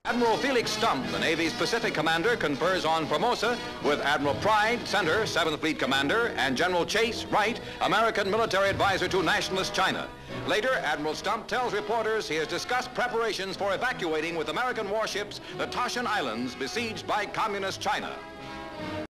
Admiral Felix Stump, the Navy's Pacific commander, confers on Formosa with Admiral Pride, Center, 7th Fleet Commander, and General Chase, Wright, American military advisor to Nationalist China. Later, Admiral Stump tells reporters he has discussed preparations for evacuating with American warships the Tashan Islands besieged by Communist China.